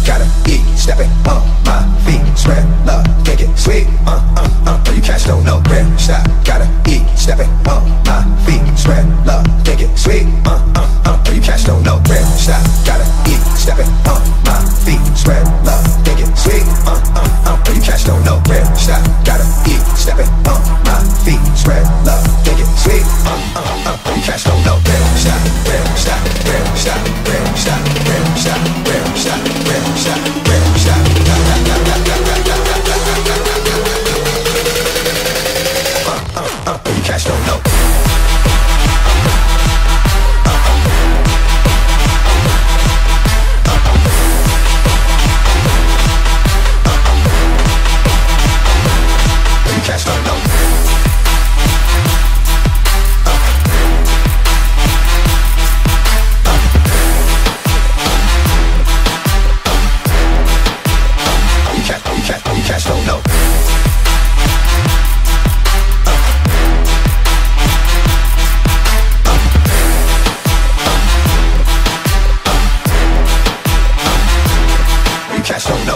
gotta eat, stepping on my feet, spread love, make it sweet. You cats don't know where to stop. Gotta eat, stepping on my feet, spread love, make it sweet. You cats don't know where to stop. Gotta eat, stepping on my feet, spread love, make it sweet. You cats don't know where to stop. Gotta eat, stepping on my feet, spread love, make it sweet. You cats don't know where to stop. Where to stop? Where to stop? Where to stop? Where to stop? Where to stop? Where to stop? Where to stop? You cats don't know. You cats don't know. You cats don't know. You cats don't know.